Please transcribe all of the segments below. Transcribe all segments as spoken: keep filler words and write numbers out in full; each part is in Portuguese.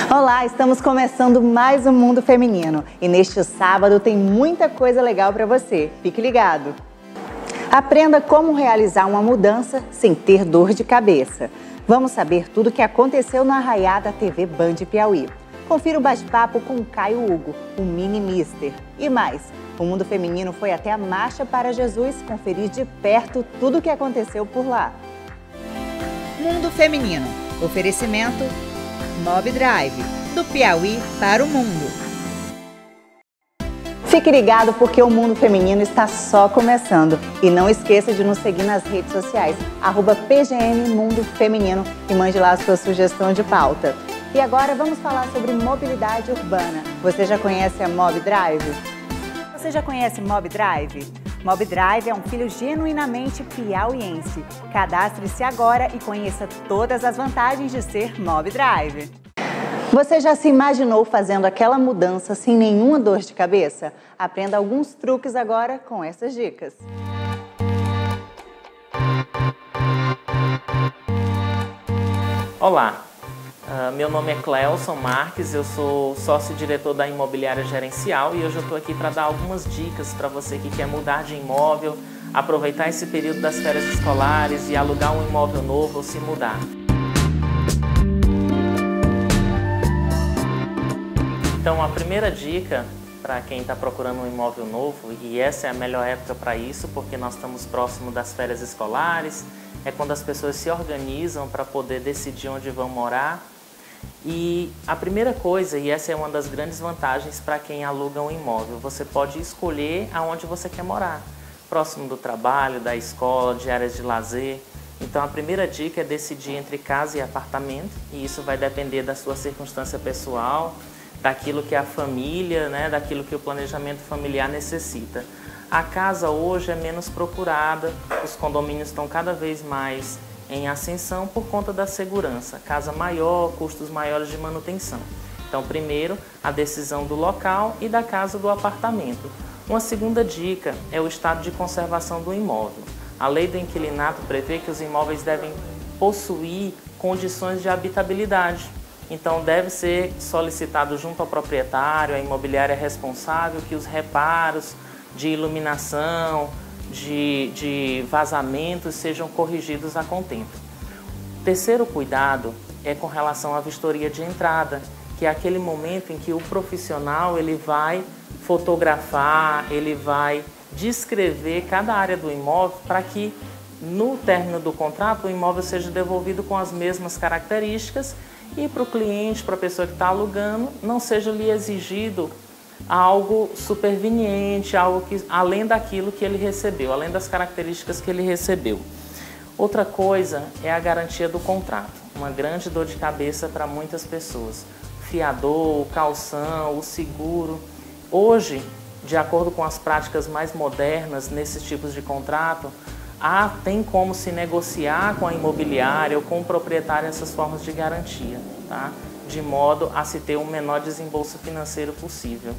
Olá, estamos começando mais um Mundo Feminino e neste sábado tem muita coisa legal para você. Fique ligado! Aprenda como realizar uma mudança sem ter dor de cabeça. Vamos saber tudo o que aconteceu no Arraiá da T V Band Piauí. Confira o bate-papo com Caio Hugo, o mini mister. E mais, o Mundo Feminino foi até a Marcha para Jesus conferir de perto tudo o que aconteceu por lá. Mundo Feminino. Oferecimento Mob Drive, do Piauí para o mundo. Fique ligado porque o Mundo Feminino está só começando. E não esqueça de nos seguir nas redes sociais, arroba P G M Mundo Feminino, e mande lá a sua sugestão de pauta. E agora vamos falar sobre mobilidade urbana. Você já conhece a Mob Drive? Você já conhece Mob Drive? Mob Drive é um filho genuinamente piauiense. Cadastre-se agora e conheça todas as vantagens de ser Mob Drive. Você já se imaginou fazendo aquela mudança sem nenhuma dor de cabeça? Aprenda alguns truques agora com essas dicas. Olá, uh, meu nome é Cleilson Marques, eu sou sócio-diretor da Imobiliária Gerencial e hoje eu estou aqui para dar algumas dicas para você que quer mudar de imóvel, aproveitar esse período das férias escolares e alugar um imóvel novo ou se mudar. Então, a primeira dica para quem está procurando um imóvel novo, e essa é a melhor época para isso, porque nós estamos próximo das férias escolares, é quando as pessoas se organizam para poder decidir onde vão morar. E a primeira coisa, e essa é uma das grandes vantagens para quem aluga um imóvel, você pode escolher aonde você quer morar, próximo do trabalho, da escola, de áreas de lazer. Então, a primeira dica é decidir entre casa e apartamento, e isso vai depender da sua circunstância pessoal, daquilo que a família, né, daquilo que o planejamento familiar necessita. A casa hoje é menos procurada, os condomínios estão cada vez mais em ascensão por conta da segurança. Casa maior, custos maiores de manutenção. Então, primeiro, a decisão do local e da casa do apartamento. Uma segunda dica é o estado de conservação do imóvel. A lei do inquilinato prevê que os imóveis devem possuir condições de habitabilidade. Então, deve ser solicitado junto ao proprietário, a imobiliária responsável, que os reparos de iluminação, de, de vazamentos sejam corrigidos a contento. Terceiro cuidado é com relação à vistoria de entrada, que é aquele momento em que o profissional ele vai fotografar, ele vai descrever cada área do imóvel para que, no término do contrato, o imóvel seja devolvido com as mesmas características e para o cliente, para a pessoa que está alugando, não seja lhe exigido algo superveniente, algo que, além daquilo que ele recebeu, além das características que ele recebeu. Outra coisa é a garantia do contrato, uma grande dor de cabeça para muitas pessoas. O fiador, o calção, o seguro. Hoje, de acordo com as práticas mais modernas nesses tipos de contrato, Ah, tem como se negociar com a imobiliária ou com o proprietário essas formas de garantia, tá? De modo a se ter um menor desembolso financeiro possível.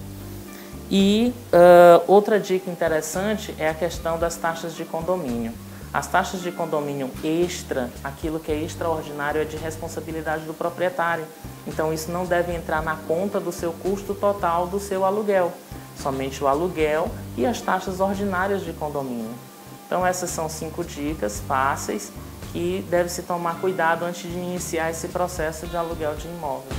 E uh, outra dica interessante é a questão das taxas de condomínio. As taxas de condomínio extra, aquilo que é extraordinário, é de responsabilidade do proprietário. Então isso não deve entrar na conta do seu custo total do seu aluguel, somente o aluguel e as taxas ordinárias de condomínio. Então essas são cinco dicas fáceis que deve-se tomar cuidado antes de iniciar esse processo de aluguel de imóvel.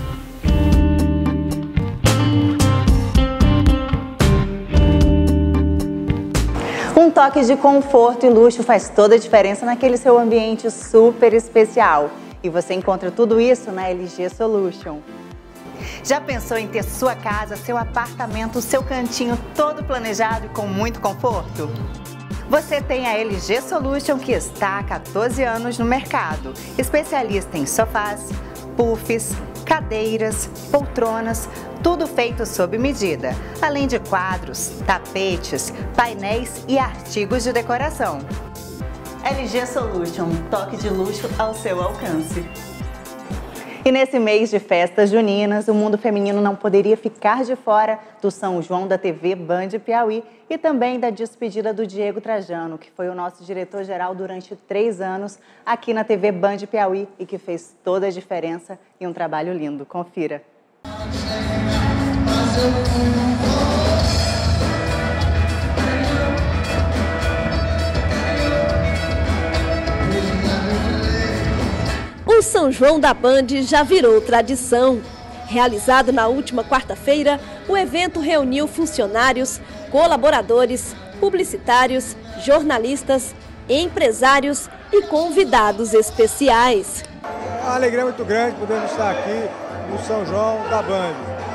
Um toque de conforto e luxo faz toda a diferença naquele seu ambiente super especial. E você encontra tudo isso na L G Solution. Já pensou em ter sua casa, seu apartamento, seu cantinho todo planejado e com muito conforto? Você tem a L G Solution, que está há quatorze anos no mercado. Especialista em sofás, puffs, cadeiras, poltronas, tudo feito sob medida. Além de quadros, tapetes, painéis e artigos de decoração. L G Solution, toque de luxo ao seu alcance. E nesse mês de festas juninas, o mundo feminino não poderia ficar de fora do São João da T V Band Piauí e também da despedida do Diego Trajano, que foi o nosso diretor-geral durante três anos aqui na T V Band Piauí e que fez toda a diferença e um trabalho lindo. Confira. O São João da Band já virou tradição. Realizado na última quarta-feira, o evento reuniu funcionários, colaboradores, publicitários, jornalistas, empresários e convidados especiais. É uma alegria muito grande podermos estar aqui no São João da Band.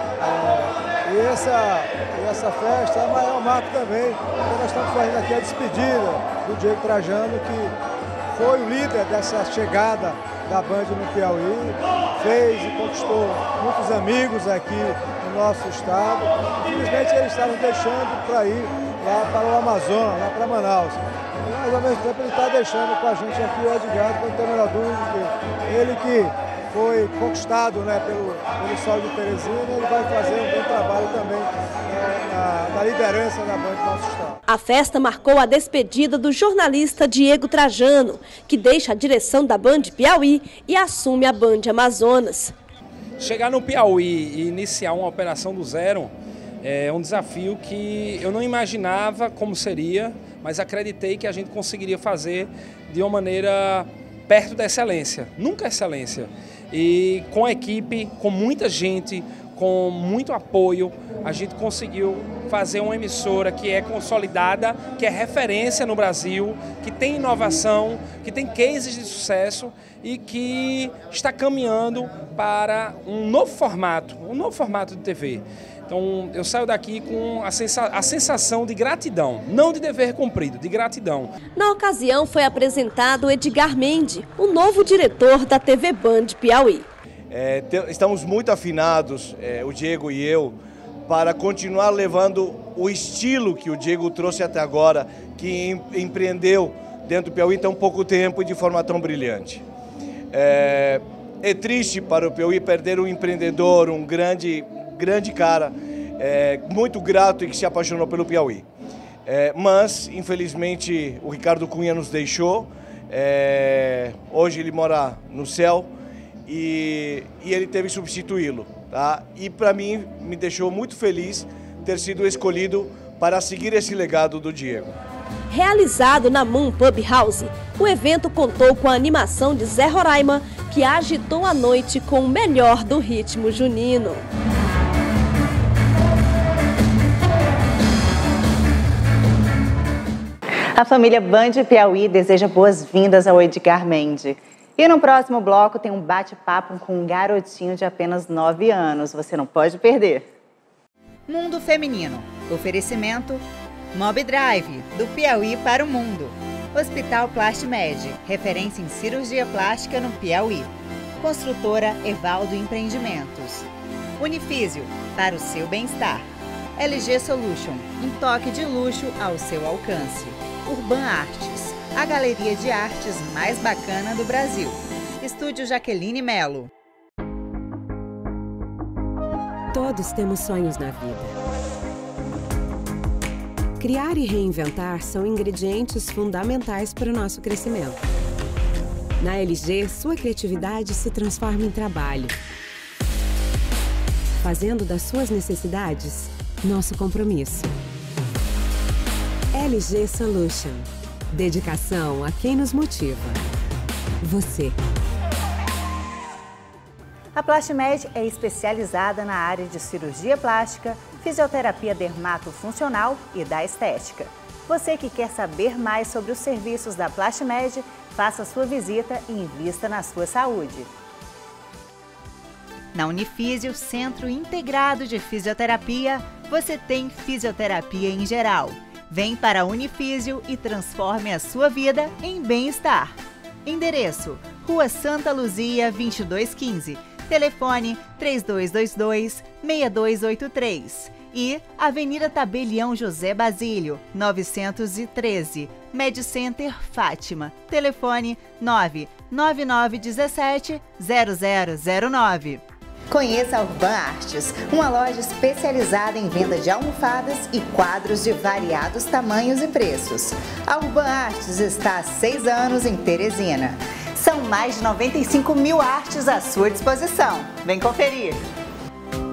É, e essa, essa festa é o maior marco também, porque nós estamos fazendo aqui a despedida do Diego Trajano, que foi o líder dessa chegada da Band no Piauí, fez e conquistou muitos amigos aqui no nosso estado. Infelizmente eles estavam deixando para ir lá para o Amazonas, lá para Manaus. Mas ao mesmo tempo ele está deixando com a gente aqui o Edgardo, não tem a menor dúvida que ele que foi conquistado, né, pelo, pelo Sol de Teresina, ele vai fazer um bom trabalho também né, na, na liderança da Band do nosso estado. A festa marcou a despedida do jornalista Diego Trajano, que deixa a direção da Band Piauí e assume a Band Amazonas. Chegar no Piauí e iniciar uma operação do zero é um desafio que eu não imaginava como seria, mas acreditei que a gente conseguiria fazer de uma maneira perto da excelência, nunca excelência. E com a equipe, com muita gente, com muito apoio, a gente conseguiu fazer uma emissora que é consolidada, que é referência no Brasil, que tem inovação, que tem cases de sucesso e que está caminhando para um novo formato, um novo formato de T V. Então eu saio daqui com a, sensa a sensação de gratidão, não de dever cumprido, de gratidão. Na ocasião foi apresentado Edgar Mendes, o novo diretor da T V Band Piauí. É, estamos muito afinados, é, o Diego e eu, para continuar levando o estilo que o Diego trouxe até agora, que em, empreendeu dentro do Piauí tão pouco tempo e de forma tão brilhante. É, é triste para o Piauí perder um empreendedor, um grande, grande cara, é, muito grato e que se apaixonou pelo Piauí. É, mas, infelizmente, o Ricardo Cunha nos deixou, é, hoje ele mora no céu e, e ele teve que substituí-lo. Tá? E para mim, me deixou muito feliz ter sido escolhido para seguir esse legado do Diego. Realizado na Moon Pub House, o evento contou com a animação de Zé Roraima, que agitou a noite com o melhor do ritmo junino. A família Band Piauí deseja boas-vindas ao Edgar Mendes. E no próximo bloco tem um bate-papo com um garotinho de apenas nove anos. Você não pode perder. Mundo Feminino. Oferecimento Mob Drive, do Piauí para o mundo. Hospital Plastimed, referência em cirurgia plástica no Piauí. Construtora Evaldo Empreendimentos. Unifísio, para o seu bem-estar. L G Solution, um toque de luxo ao seu alcance. Urban Artes, a galeria de artes mais bacana do Brasil. Estúdio Jaqueline Melo. Todos temos sonhos na vida. Criar e reinventar são ingredientes fundamentais para o nosso crescimento. Na L G, sua criatividade se transforma em trabalho, fazendo das suas necessidades nosso compromisso. L G Solution. Dedicação a quem nos motiva. Você. A Plastimed é especializada na área de cirurgia plástica, fisioterapia dermatofuncional e da estética. Você que quer saber mais sobre os serviços da Plastimed, faça sua visita e invista na sua saúde. Na Unifísio, Centro Integrado de Fisioterapia, você tem fisioterapia em geral. Vem para a Unifísio e transforme a sua vida em bem-estar. Endereço: Rua Santa Luzia, vinte e dois quinze. Telefone três dois dois dois, seis dois oito três. E Avenida Tabelião José Basílio, novecentos e treze. Med Center Fátima. Telefone nove nove nove um sete zero zero zero nove. Conheça a Urban Artes, uma loja especializada em venda de almofadas e quadros de variados tamanhos e preços. A Urban Artes está há seis anos em Teresina. São mais de noventa e cinco mil artes à sua disposição. Vem conferir!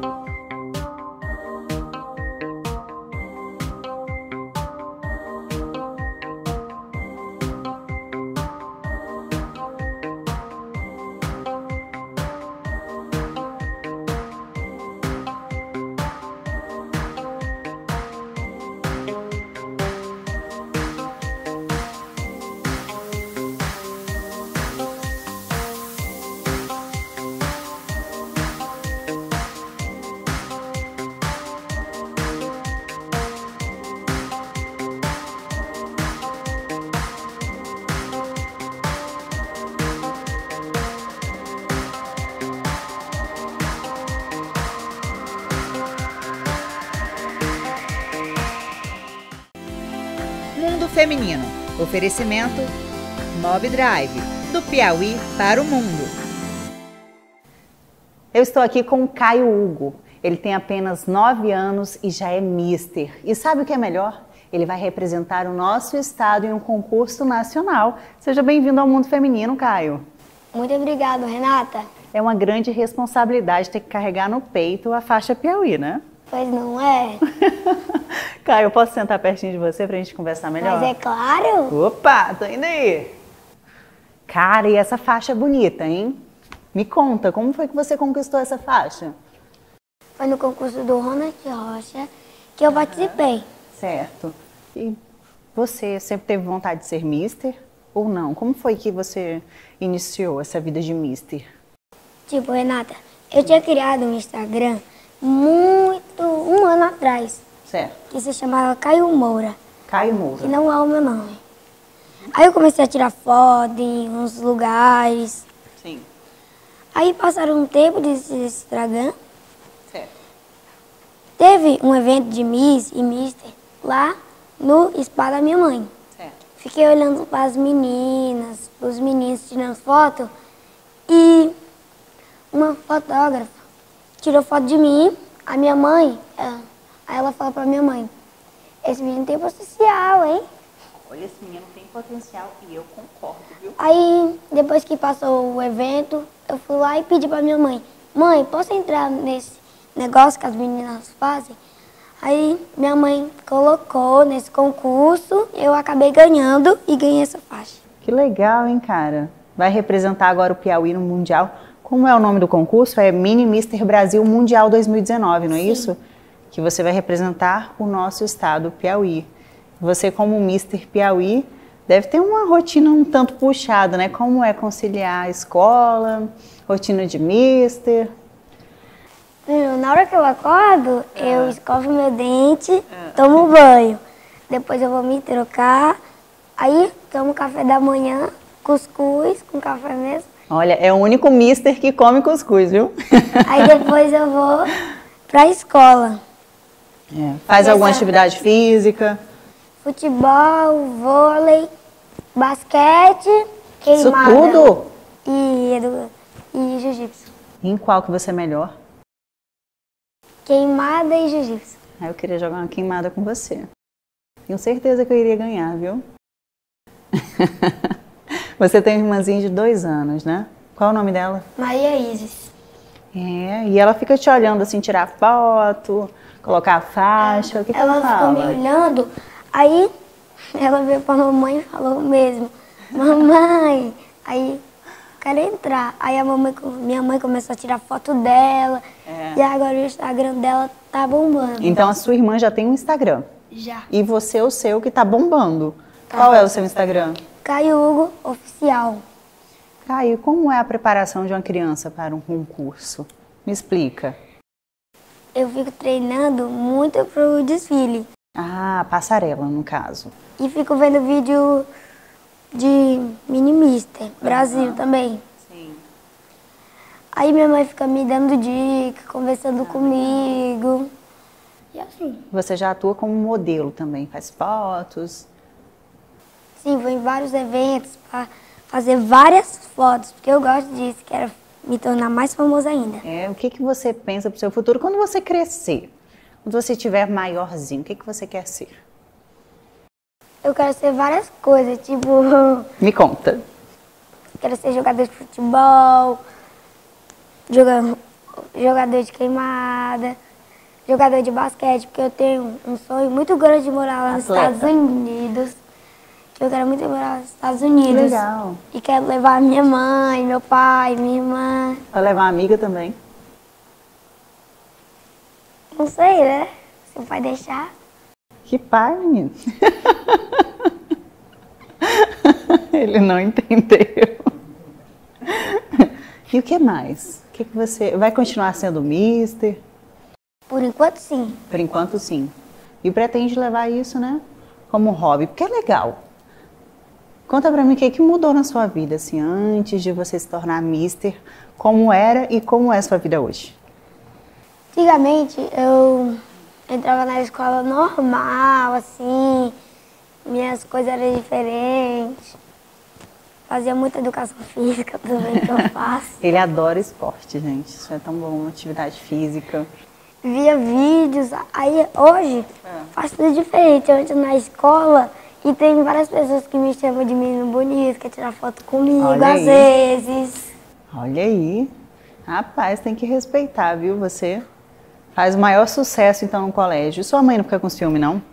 feminino. Oferecimento Mob Drive, do Piauí para o mundo. Eu estou aqui com o Caio Hugo. Ele tem apenas nove anos e já é mister. E sabe o que é melhor? Ele vai representar o nosso estado em um concurso nacional. Seja bem-vindo ao mundo feminino, Caio. Muito obrigado, Renata. É uma grande responsabilidade ter que carregar no peito a faixa Piauí, né? Pois não é? Caio, eu posso sentar pertinho de você pra gente conversar melhor? Mas é claro. Opa, tô indo aí. Cara, e essa faixa é bonita, hein? Me conta, como foi que você conquistou essa faixa? Foi no concurso do Ronald Rocha que eu participei. Certo. E você sempre teve vontade de ser mister ou não? Como foi que você iniciou essa vida de mister? Tipo, Renata, eu tinha criado um Instagram muito, um ano atrás. Certo. Que se chamava Caio Moura. Caio Moura. Que não é o meu nome. Aí eu comecei a tirar foto em uns lugares. Sim. Aí passaram um tempo desse Instagram. Certo. Teve um evento de Miss e Mister lá no spa da minha mãe. Certo. Fiquei olhando para as meninas, os meninos tirando foto. E uma fotógrafa tirou foto de mim. A minha mãe, ela, aí ela falou para minha mãe, esse menino tem potencial, hein? Olha, esse menino tem potencial e eu concordo, viu? Aí, depois que passou o evento, eu fui lá e pedi para minha mãe, mãe, posso entrar nesse negócio que as meninas fazem? Aí minha mãe colocou nesse concurso, eu acabei ganhando e ganhei essa faixa. Que legal, hein, cara? Vai representar agora o Piauí no Mundial. Como é o nome do concurso? É Mini mister Brasil Mundial dois mil e dezenove, não é Sim. isso? Que você vai representar o nosso estado, o Piauí. Você, como mister Piauí, deve ter uma rotina um tanto puxada, né? Como é conciliar a escola, rotina de mister? Na hora que eu acordo, ah. eu escovo meu dente, ah. tomo banho. Depois eu vou me trocar, aí tomo café da manhã, cuscuz com café mesmo. Olha, é o único mister que come cuscuz, viu? Aí depois eu vou pra escola. É. Faz alguma atividade física? Futebol, vôlei, basquete, queimada. Isso tudo? E, e jiu-jitsu. Em qual que você é melhor? Queimada e jiu-jitsu. Ah, eu queria jogar uma queimada com você. Tenho certeza que eu iria ganhar, viu? Você tem uma irmãzinha de dois anos, né? Qual é o nome dela? Maria Isis. É, e ela fica te olhando assim, tirar foto, colocar a faixa, é, o que, que ela, ela fala? Ela ficou me olhando, aí ela veio pra mamãe e falou mesmo, mamãe, aí quero entrar. Aí a mamãe, minha mãe começou a tirar foto dela, é. E agora o Instagram dela tá bombando. Então a sua irmã já tem um Instagram? Já. E você o seu que tá bombando. Tá. Qual é o seu Instagram? Caio Hugo Oficial. Caio, como é a preparação de uma criança para um concurso? Me explica. Eu fico treinando muito pro desfile. Ah, passarela, no caso. E fico vendo vídeo de Mini mister Brasil uhum. também. Sim. Aí minha mãe fica me dando dica, conversando ah. comigo. E assim. Você já atua como modelo também, faz fotos? Sim, vou em vários eventos para fazer várias fotos, porque eu gosto disso, quero me tornar mais famosa ainda. É, o que, que você pensa para o seu futuro quando você crescer? Quando você estiver maiorzinho, o que, que você quer ser? Eu quero ser várias coisas, tipo... Me conta. Quero ser jogador de futebol, jogador, jogador de queimada, jogador de basquete, porque eu tenho um sonho muito grande de morar lá nos Atleta. Estados Unidos. Eu quero muito morar nos Estados Unidos. Legal. E quero levar minha mãe, meu pai, minha irmã. Vai levar uma amiga também? Não sei, né? Se o pai deixar. Que pai, menino? Ele não entendeu. E o que mais? O que, que você... Vai continuar sendo mister? Por enquanto, sim. Por enquanto, sim. E pretende levar isso, né? Como hobby, porque é legal. Conta pra mim o que, que mudou na sua vida, assim, antes de você se tornar mister, como era e como é a sua vida hoje? Antigamente, eu entrava na escola normal, assim, minhas coisas eram diferentes. Fazia muita educação física também que eu faço. Ele adora esporte, gente. Isso é tão bom, atividade física. Via vídeos, aí hoje é. faço tudo diferente. Eu entro na escola e tem várias pessoas que me chamam de menino bonito, quer tirar foto comigo, Olha às aí. vezes. Olha aí. Rapaz, tem que respeitar, viu? Você faz o maior sucesso, então, no colégio. E sua mãe não fica com ciúme, não?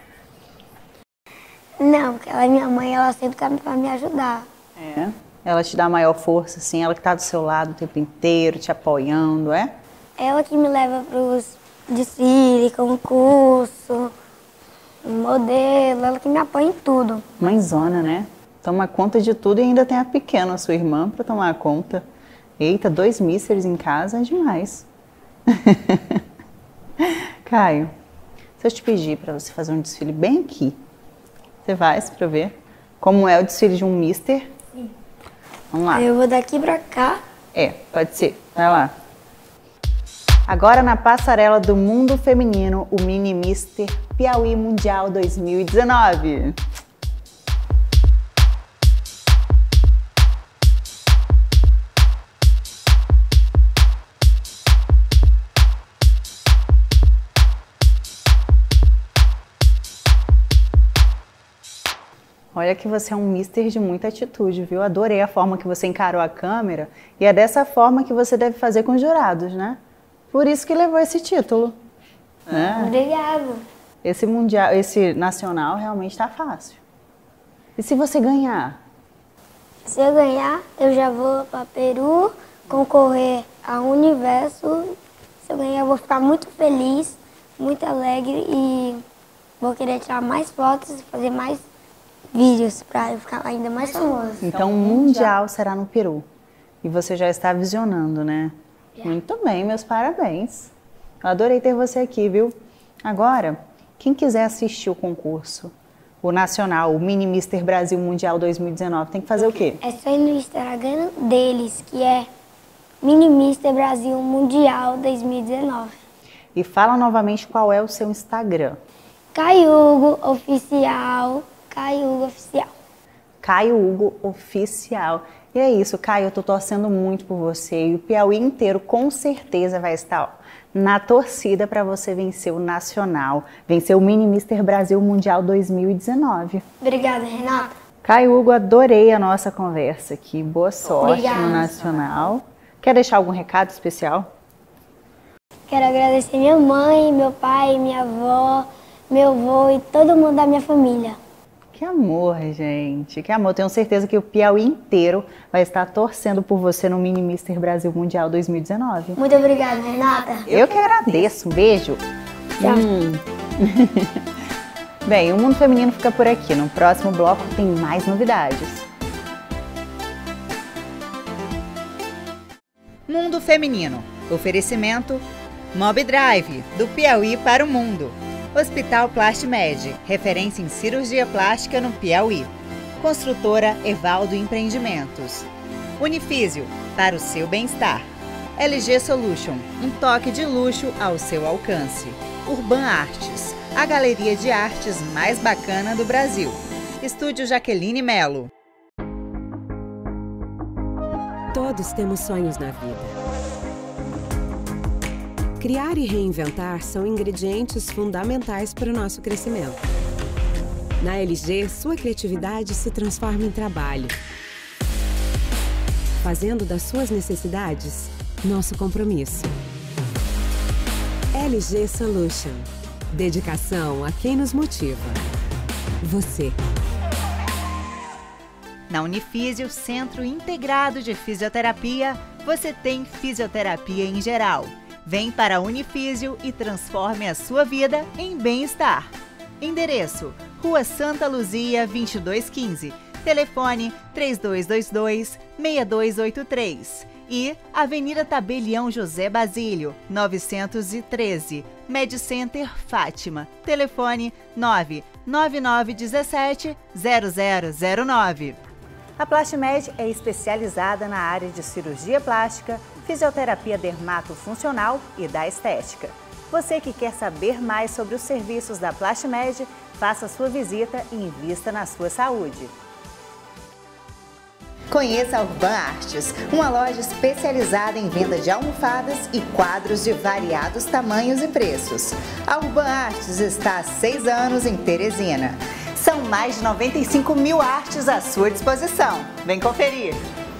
Não, porque ela é minha mãe, ela sempre quer pra me ajudar. É? Ela te dá maior força, assim? Ela que tá do seu lado o tempo inteiro, te apoiando, é? Ela que me leva pros desfiles, concurso, modelo, ela que me apoia em tudo. Mãezona, né? Toma conta de tudo e ainda tem a pequena, a sua irmã, pra tomar conta. Eita, dois misters em casa é demais. Caio, se eu te pedir pra você fazer um desfile bem aqui, você vai pra eu ver como é o desfile de um mister? Sim. Vamos lá. Eu vou daqui pra cá. É, pode ser. Vai lá. Agora na passarela do mundo feminino, o Mini Mister Piauí Mundial dois mil e dezenove. Olha que você é um mister de muita atitude, viu? Adorei a forma que você encarou a câmera e é dessa forma que você deve fazer com os jurados, né? Por isso que levou esse título. Né? Obrigada. Esse mundial, esse nacional realmente tá fácil. E se você ganhar? Se eu ganhar, eu já vou para Peru concorrer ao Universo. Se eu ganhar, eu vou ficar muito feliz, muito alegre e vou querer tirar mais fotos e fazer mais vídeos para eu ficar ainda mais famoso. Então, o Mundial será no Peru. E você já está visionando, né? É. Muito bem, meus parabéns. Eu adorei ter você aqui, viu? Agora, quem quiser assistir o concurso, o Nacional, o Mini Mister Brasil Mundial dois mil e dezenove, tem que fazer o quê? É só ir no Instagram deles, que é Mini Mister Brasil Mundial dois mil e dezenove. E fala novamente qual é o seu Instagram. Caio Hugo Oficial. Caio Hugo Oficial. Caio Hugo Oficial. E é isso, Caio, eu tô torcendo muito por você e o Piauí inteiro com certeza vai estar ó, na torcida para você vencer o Nacional, vencer o Mini Mister Brasil Mundial dois mil e dezenove. Obrigada, Renata. Caio Hugo, adorei a nossa conversa aqui. Boa sorte Obrigada. No Nacional. Quer deixar algum recado especial? Quero agradecer minha mãe, meu pai, minha avó, meu avô e todo mundo da minha família. Que amor, gente. Que amor. Tenho certeza que o Piauí inteiro vai estar torcendo por você no Mini Mister Brasil Mundial dois mil e dezenove. Muito obrigada, Renata. Eu que agradeço. Um beijo. Tchau. Hum. Bem, o Mundo Feminino fica por aqui. No próximo bloco tem mais novidades. Mundo Feminino. Oferecimento Mob Drive, do Piauí para o mundo. Hospital Plastimed, referência em cirurgia plástica no Piauí. Construtora Evaldo Empreendimentos. Unifísio, para o seu bem-estar. L G Solution, um toque de luxo ao seu alcance. Urban Artes, a galeria de artes mais bacana do Brasil. Estúdio Jaqueline Melo. Todos temos sonhos na vida. Criar e reinventar são ingredientes fundamentais para o nosso crescimento. Na L G, sua criatividade se transforma em trabalho, fazendo das suas necessidades nosso compromisso. L G Solution. Dedicação a quem nos motiva. Você. Na Unifísio, Centro Integrado de Fisioterapia, você tem fisioterapia em geral. Vem para a Unifísio e transforme a sua vida em bem-estar. Endereço: Rua Santa Luzia, vinte e dois quinze. Telefone três dois dois dois, seis dois oito três. E Avenida Tabelião José Basílio, novecentos e treze. Med Center Fátima. Telefone nove nove nove um sete zero zero zero nove. A Plastimed é especializada na área de cirurgia plástica, fisioterapia dermatofuncional e da estética. Você que quer saber mais sobre os serviços da Plastimed, Faça sua visita e invista na sua saúde. Conheça a Urban Artes, uma loja especializada em venda de almofadas e quadros de variados tamanhos e preços. A Urban Artes está há seis anos em Teresina. São mais de noventa e cinco mil artes à sua disposição. Vem conferir!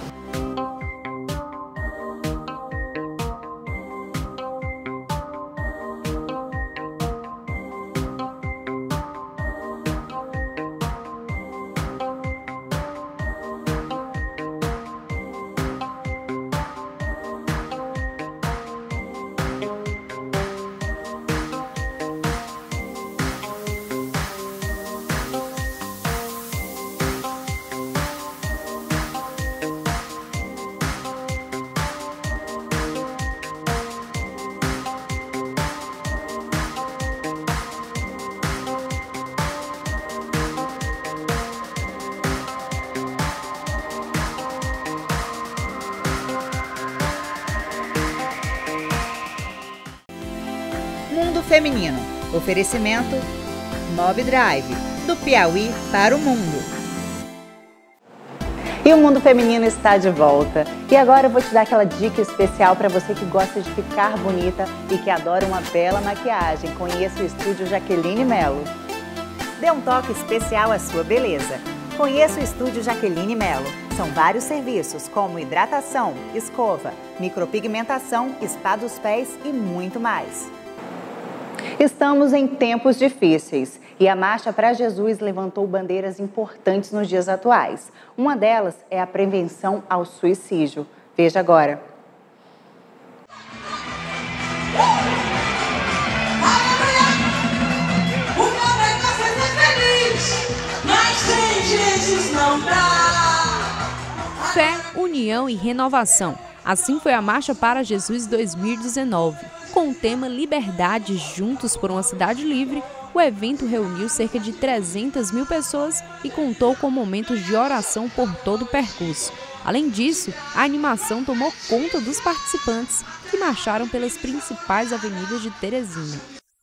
Mundo Feminino. Oferecimento Mob Drive, do Piauí para o mundo. E o Mundo Feminino está de volta. E agora eu vou te dar aquela dica especial para você que gosta de ficar bonita e que adora uma bela maquiagem. Conheça o Estúdio Jaqueline Melo. Dê um toque especial à sua beleza. Conheça o Estúdio Jaqueline Melo. São vários serviços como hidratação, escova, micropigmentação, spa dos pés e muito mais. Estamos em tempos difíceis e a Marcha para Jesus levantou bandeiras importantes nos dias atuais. Uma delas é a prevenção ao suicídio. Veja agora. O meu negócio é ser feliz, mas sem Jesus não dá. Fé, união e renovação. Assim foi a Marcha para Jesus dois mil e dezenove. Com o tema Liberdade Juntos por uma Cidade Livre, o evento reuniu cerca de trezentas mil pessoas e contou com momentos de oração por todo o percurso. Além disso, a animação tomou conta dos participantes, que marcharam pelas principais avenidas de Teresina.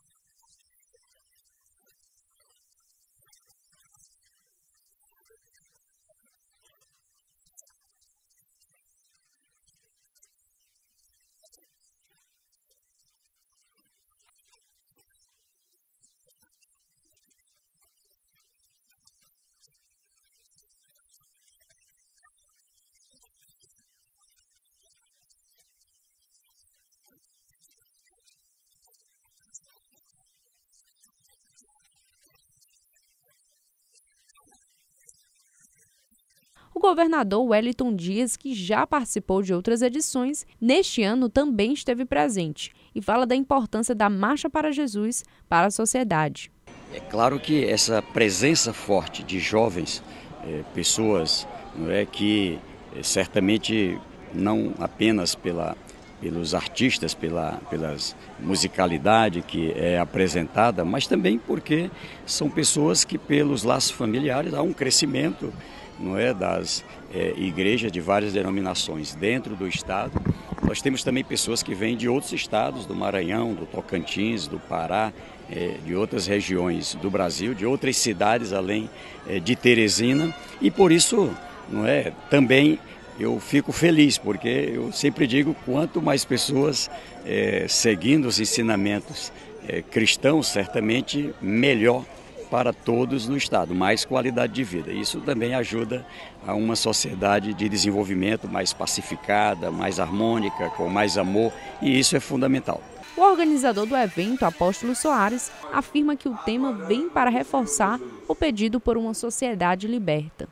O governador Wellington Dias, que já participou de outras edições, neste ano também esteve presente e fala da importância da Marcha para Jesus para a sociedade. É claro que essa presença forte de jovens, é, pessoas não é, que é, certamente não apenas pela, pelos artistas, pela pelas musicalidade que é apresentada, mas também porque são pessoas que pelos laços familiares há um crescimento não é, das é, igrejas de várias denominações dentro do estado. Nós temos também pessoas que vêm de outros estados, do Maranhão, do Tocantins, do Pará, é, de outras regiões do Brasil, de outras cidades além é, de Teresina. E por isso, não é, também eu fico feliz, porque eu sempre digo, quanto mais pessoas é, seguindo os ensinamentos é, cristãos, certamente melhor para todos no estado, mais qualidade de vida. Isso também ajuda a uma sociedade de desenvolvimento mais pacificada, mais harmônica, com mais amor, e isso é fundamental. O organizador do evento, Apóstolo Soares, afirma que o tema vem para reforçar o pedido por uma sociedade liberta.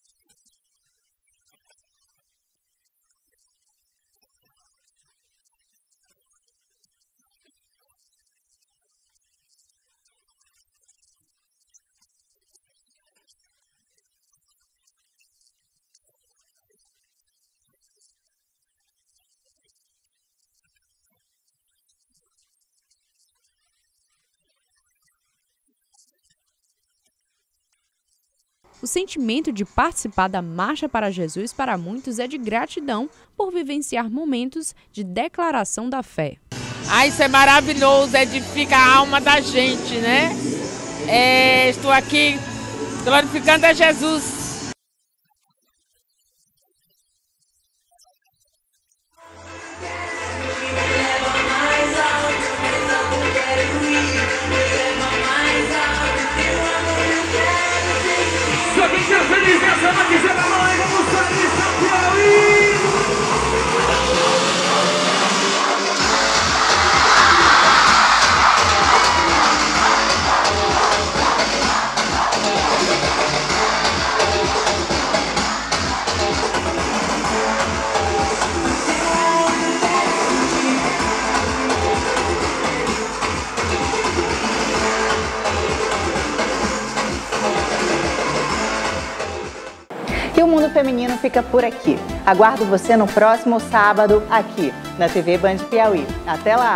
O sentimento de participar da Marcha para Jesus para muitos é de gratidão por vivenciar momentos de declaração da fé. Ah, isso é maravilhoso, edifica a alma da gente, né? É, estou aqui glorificando a Jesus. E o Mundo Feminino fica por aqui. Aguardo você no próximo sábado, aqui, na T V Band Piauí. Até lá!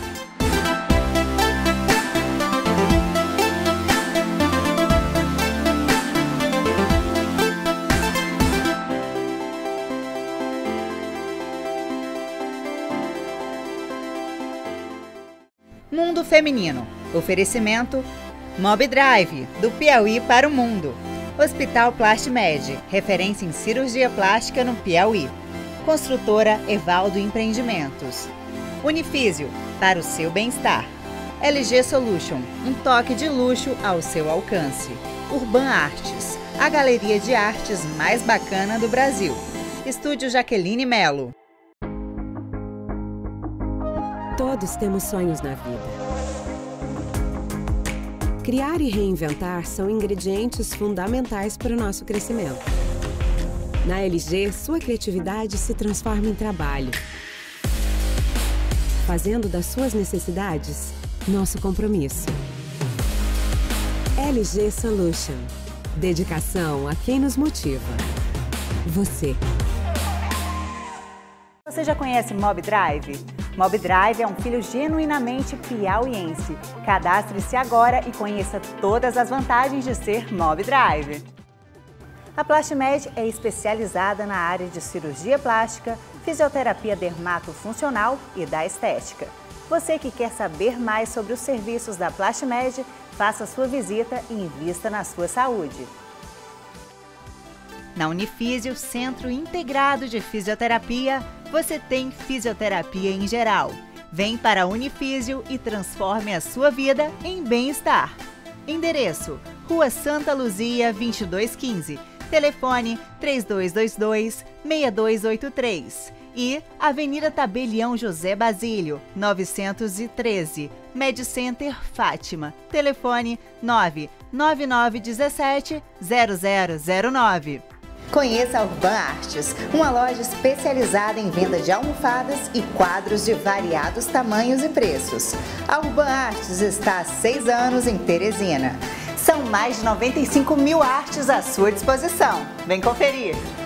Mundo Feminino. Oferecimento Mob Drive, do Piauí para o mundo. Hospital Plastimed, referência em cirurgia plástica no Piauí. Construtora Evaldo Empreendimentos. Unifísio, para o seu bem-estar. L G Solution, um toque de luxo ao seu alcance. Urban Artes, a galeria de artes mais bacana do Brasil. Estúdio Jaqueline Melo. Todos temos sonhos na vida. Criar e reinventar são ingredientes fundamentais para o nosso crescimento. Na L G, sua criatividade se transforma em trabalho, fazendo das suas necessidades nosso compromisso. L G Solution. Dedicação a quem nos motiva. Você. Você já conhece Mob Drive? Mob Drive é um filho genuinamente piauiense. Cadastre-se agora e conheça todas as vantagens de ser Mob Drive. A Plastimed é especializada na área de cirurgia plástica, fisioterapia dermatofuncional e da estética. Você que quer saber mais sobre os serviços da Plastimed, faça sua visita e invista na sua saúde. Na Unifísio, Centro Integrado de Fisioterapia, você tem fisioterapia em geral. Vem para a Unifísio e transforme a sua vida em bem-estar. Endereço: Rua Santa Luzia, vinte e dois quinze. Telefone três dois dois dois, seis dois oito três. E Avenida Tabelião José Basílio, novecentos e treze. Med Center Fátima. Telefone nove nove nove um sete zero zero zero nove. Conheça a Urban Artes, uma loja especializada em venda de almofadas e quadros de variados tamanhos e preços. A Urban Artes está há seis anos em Teresina. São mais de noventa e cinco mil artes à sua disposição. Vem conferir!